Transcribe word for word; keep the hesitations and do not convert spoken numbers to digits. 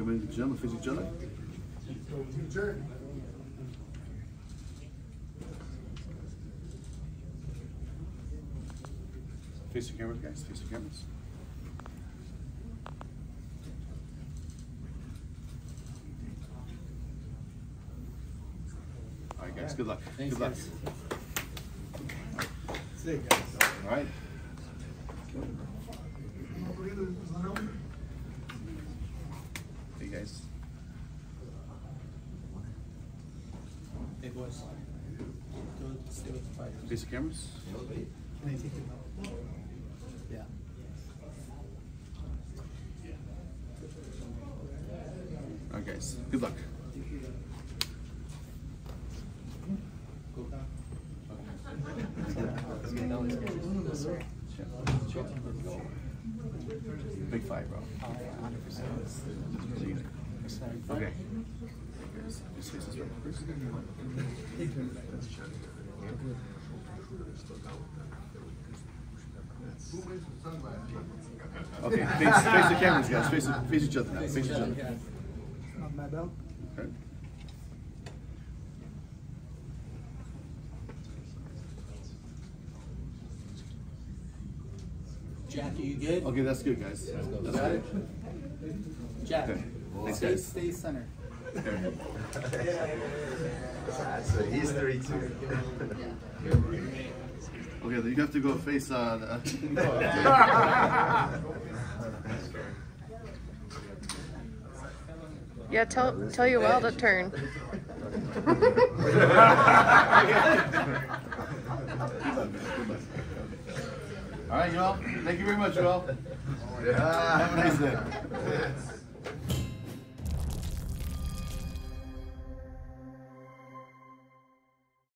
come into the gym and face each other. Face the cameras, guys. Face the cameras. All right, guys. Good luck. Thanks, good luck. Guys. See you guys. All right. Hey, guys. Hey, boys. Go stay with the fighters. Face the cameras. Can I take it out? Yeah. All right, guys. Good luck. Big fight, bro. Okay. Just face this right first. Okay, face, face the cameras, guys. Face, face each other now. Face each other. Not my belt. Okay. Jack, are you good? Okay, that's good, guys. That's Got good. it? Jack, Okay. Thanks, stay, guys. stay center. There. So he's thirty-two. Okay, then you have to go face uh, the, Yeah, tell tell Yoel to turn. All right, Yoel. Thank you very much, Yoel. Have a nice day.